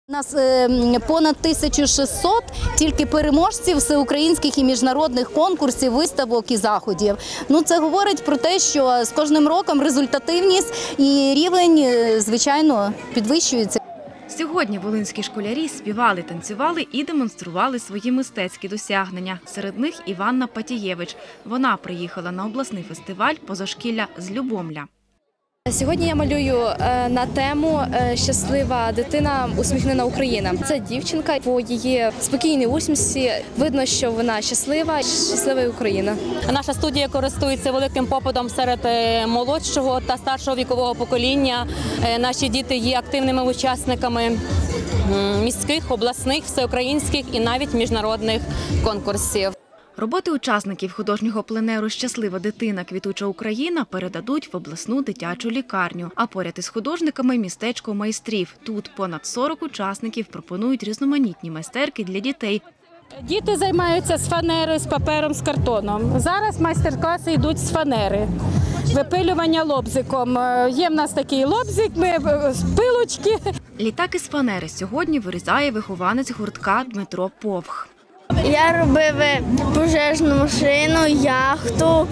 У нас понад 1600 тільки переможців всеукраїнських і міжнародних конкурсів, виставок і заходів. Це говорить про те, що з кожним роком результативність і рівень, звичайно, підвищується. Сьогодні волинські школярі співали, танцювали і демонстрували свої мистецькі досягнення. Серед них Іванна Патієвич. Вона приїхала на обласний фестиваль «Позашкілля з Любомля». Сьогодні я малюю на тему «Щаслива дитина, усміхнена Україна». Це дівчинка, по її спокійній усмішці видно, що вона щаслива Україна. Наша студія користується великим попитом серед молодшого та старшого вікового покоління. Наші діти є активними учасниками міських, обласних, всеукраїнських і навіть міжнародних конкурсів. Роботи учасників художнього пленеру «Щаслива дитина, квітуча Україна» передадуть в обласну дитячу лікарню. А поряд із художниками – містечко майстрів. Тут понад 40 учасників пропонують різноманітні майстерки для дітей. Діти займаються з фанери, з папером, з картоном. Зараз майстер-класи йдуть з фанери. Випилювання лобзиком. Є в нас такий лобзик, пилочки. Літак із фанери сьогодні вирізає вихованець гуртка Дмитро Повх. Я робив пожежну машину, яхту,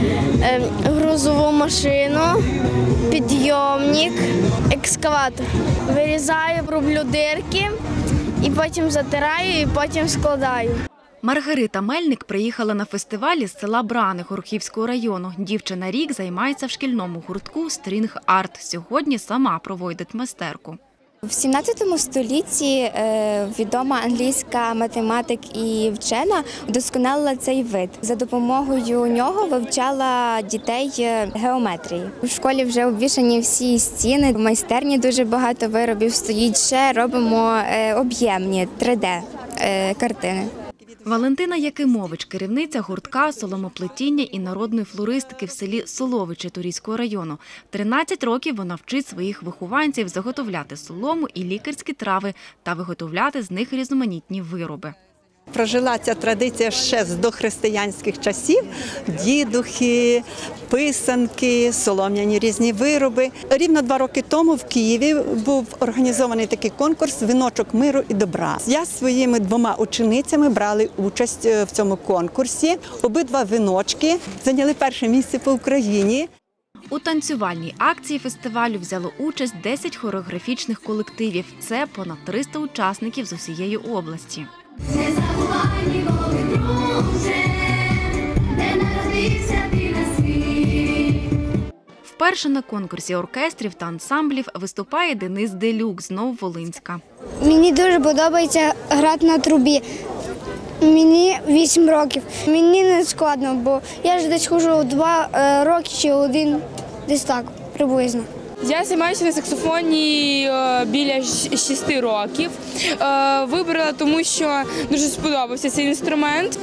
грузову машину, підйомник, екскаватор. Вирізаю, роблю дирки, і потім затираю, і потім складаю. Маргарита Мельник приїхала на фестиваль із села Брани Горохівського району. Дівчина рік займається в шкільному гуртку «Стрінг Арт». Сьогодні сама проводить майстерку. В 17 столітті відома англійська математик і вчена вдосконалила цей вид. За допомогою нього вивчала дітей геометрії. У школі вже обвішані всі стіни, в майстерні дуже багато виробів стоїть, ще робимо об'ємні 3D-картини. Валентина Якимович – керівниця гуртка соломоплетіння і народної флористики в селі Соловичі Турійського району. 13 років вона вчить своїх вихованців заготовляти солому і лікарські трави та виготовляти з них різноманітні вироби. Прожила ця традиція ще з дохристиянських часів. Дідухи, писанки, солом'яні різні вироби. Рівно 2 роки тому в Києві був організований такий конкурс «Віночок миру і добра». Я з своїми 2 ученицями брали участь в цьому конкурсі. Обидва віночки зайняли 1-е місце по Україні. У танцювальній акції фестивалю взяло участь 10 хореографічних колективів. Це понад 300 учасників з усієї області. Не забувай ніколи, друже, де народився ти на світ. Вперше на конкурсі оркестрів та ансамблів виступає Денис Делюк з Нововолинська. Мені дуже подобається грати на трубі. Мені 8 років. Мені не складно, бо я ж десь ходжу 2 роки чи 1, десь так, приблизно. Я займаюся на саксофоні біля 6 років. Вибрала, тому що дуже сподобався цей інструмент.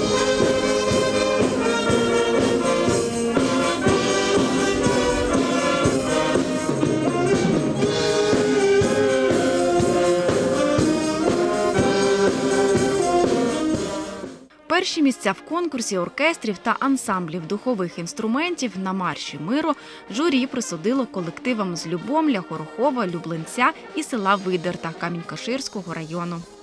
Перші місця в конкурсі оркестрів та ансамблів духових інструментів на марші миру журі присудило колективам з Любомля, Горохова, Люблинця і села Видерта Камінь-Каширського району.